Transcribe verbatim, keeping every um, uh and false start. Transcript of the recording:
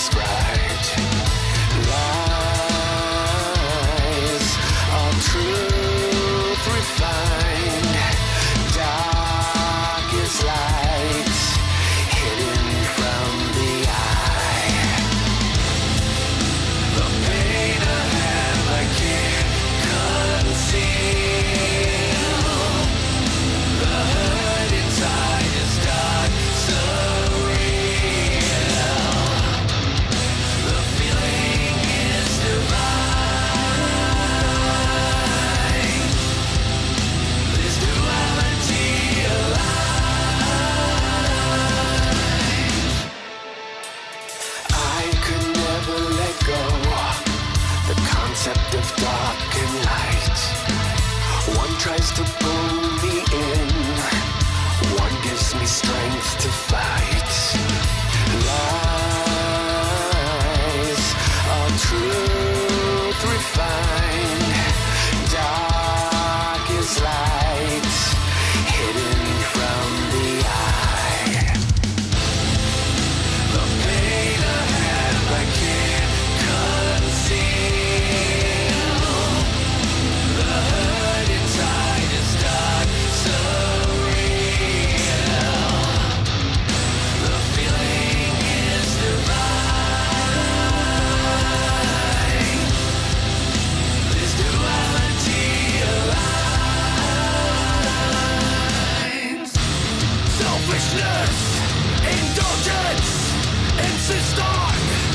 described. Lies are truth refined. Dark is light, hidden from the eye. The pain I have I can't conceal. The hurt inside is dark, so real. The feeling is divine. This duality alive. I could never let go. The concept of dark and light. One tries to pull me in, one gives me strength to fight. Lies are truth refined. Dark is light, hidden from the eye. The pain I have I can't conceal. The hurt inside is dark, so real. The feeling is divine. This duality aligns. Selfishness, indulgence, insist on